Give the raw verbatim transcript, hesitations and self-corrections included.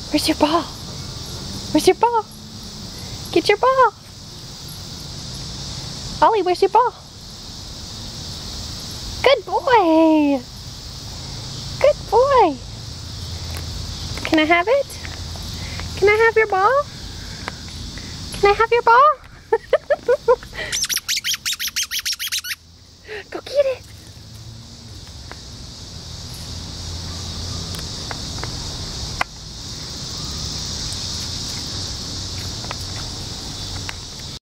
Where's your ball? Where's your ball? Get your ball. Ollie, where's your ball? Good boy. Good boy. Can I have it? Can I have your ball? Can I have your ball?